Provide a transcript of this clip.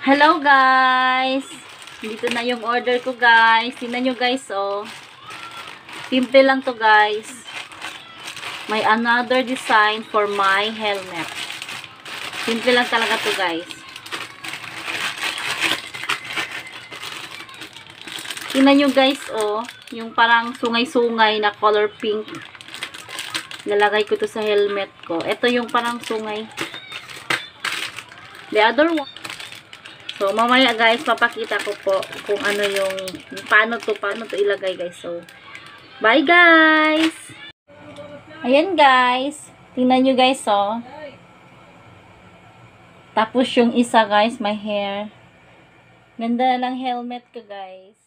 Hello guys! Dito na yung order ko guys. Tingnan nyo guys oh. Simple lang to guys. May another design for my helmet. Simple lang talaga to guys. Tingnan nyo guys oh. Yung parang sungay-sungay na color pink. Lalagay ko to sa helmet ko. Ito yung parang sungay. The other one. So, mamaya guys, papakita ko po kung ano yung, paano to ilagay guys. So, bye guys! Ayan guys. Tingnan nyo guys, oh. Tapos yung isa guys, my hair. Ganda lang helmet ko guys.